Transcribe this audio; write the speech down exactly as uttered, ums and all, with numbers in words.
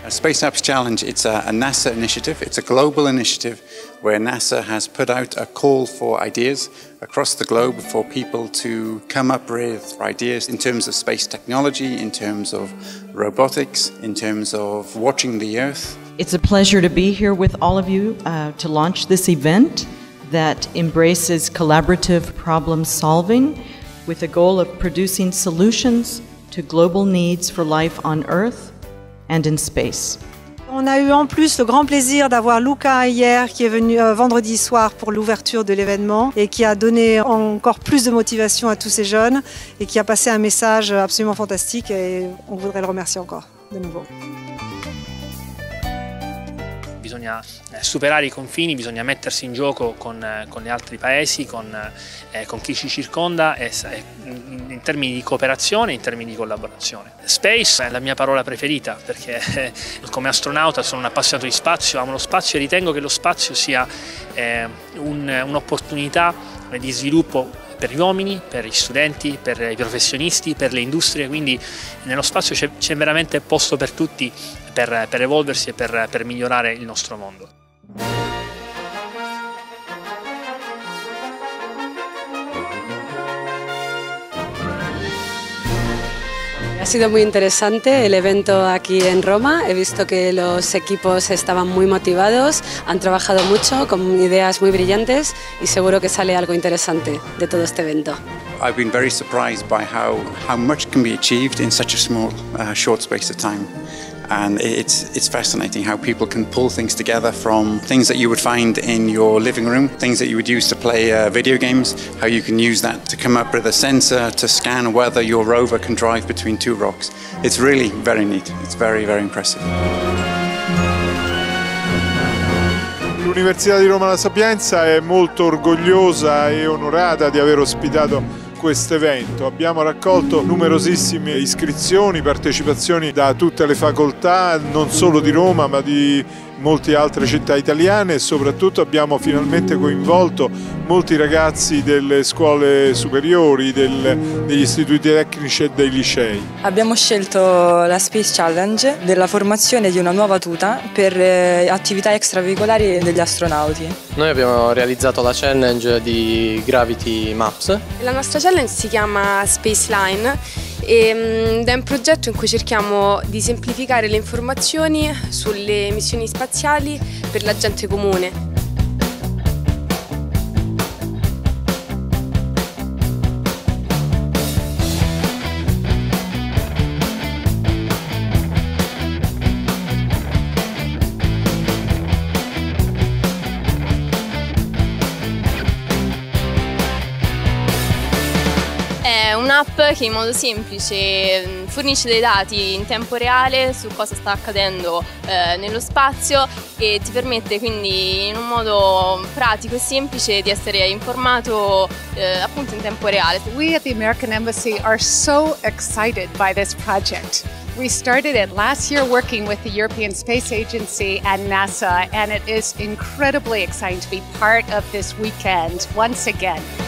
A Space Apps Challenge, it's a, a NASA initiative. It's a global initiative where NASA has put out a call for ideas across the globe for people to come up with ideas in terms of space technology, in terms of robotics, in terms of watching the Earth. It's a pleasure to be here with all of you uh, to launch this event that embraces collaborative problem solving with the goal of producing solutions to global needs for life on Earth and in space. On a eu en plus le grand plaisir d'avoir Luca hier qui est venu euh, vendredi soir pour l'ouverture de l'événement et qui a donné encore plus de motivation à tous ces jeunes et qui a passé un message absolument fantastique et on voudrait le remercier encore de nouveau. Bisogna superare i confini, bisogna mettersi in gioco con, con gli altri paesi, con, eh, con chi ci circonda e, in termini di cooperazione, in termini di collaborazione. Space è la mia parola preferita perché eh, come astronauta sono un appassionato di spazio, amo lo spazio e ritengo che lo spazio sia eh, un, un'opportunità di sviluppo per gli uomini, per gli studenti, per i professionisti, per le industrie, quindi nello spazio c'è, c'è veramente posto per tutti per, per evolversi e per, per migliorare il nostro mondo. Ha sido muy interesante el evento aquí en Roma. He visto que los equipos estaban muy motivados, han trabajado mucho con ideas muy brillantes y seguro que sale algo interesante de todo este evento. I've been very surprised by how, how much can be achieved in such a small, uh, short space of time. And it's, it's fascinating how people can pull things together from things that you would find in your living room, things that you would use to play uh, video games, how you can use that to come up with a sensor to scan whether your rover can drive between two rocks. It's really very neat. It's very, very impressive. L'Università di Roma La Sapienza è molto orgogliosa e onorata di aver ospitato questo evento. Abbiamo raccolto numerosissime iscrizioni, partecipazioni da tutte le facoltà, non solo di Roma ma di molte altre città italiane e soprattutto abbiamo finalmente coinvolto molti ragazzi delle scuole superiori, del, degli istituti tecnici e dei licei. Abbiamo scelto la Space Challenge della formazione di una nuova tuta per eh, attività extraveicolari degli astronauti. Noi abbiamo realizzato la challenge di Gravity Maps. La nostra challenge si chiama Space Line ed è un progetto in cui cerchiamo di semplificare le informazioni sulle missioni spaziali per la gente comune. È un'app che in modo semplice fornisce dei dati in tempo reale su cosa sta accadendo eh, nello spazio e ti permette quindi in un modo pratico e semplice di essere informato eh, appunto in tempo reale. We at the American Embassy are so excited by this project. We started it last year working with the European Space Agency and NASA, and it is incredibly exciting to be part of this weekend once again.